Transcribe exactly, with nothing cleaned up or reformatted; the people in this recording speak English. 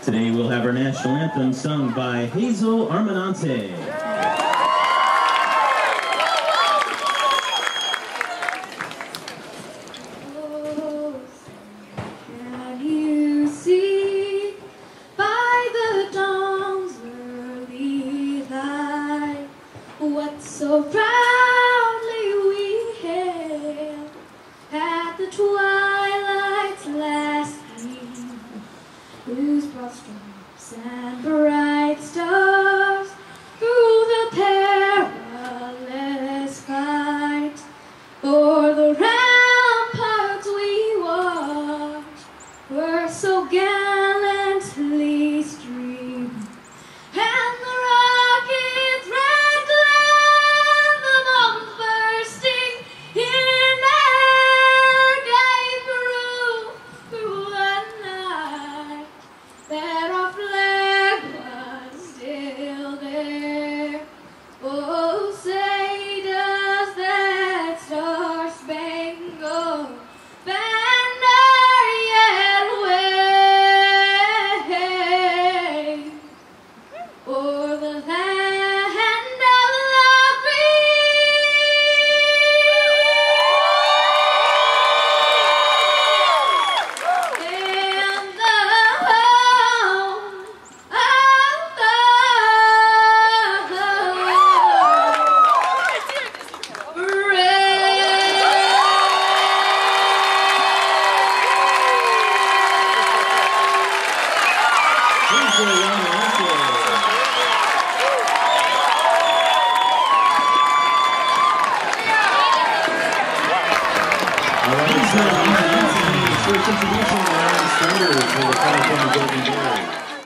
Today we'll have our national anthem sung by Hazel Armenante. Oh, can you see by the dawn's early light what so proudly we hailed at the twilight's last gleam, whose broad stripes and bright stars through the perilous fight o'er the ramparts we watched were so gallantly streamed, and the rocket's red glare, the bombs bursting in air, gave proof through the night that our flag was still there. Oh, say does that Star-Spangled Banner yet wave o'er the land of the free, and the home of the Hazel Armenante. All right, Hazel Armenante, first introduction around starters for the California Golden Bears.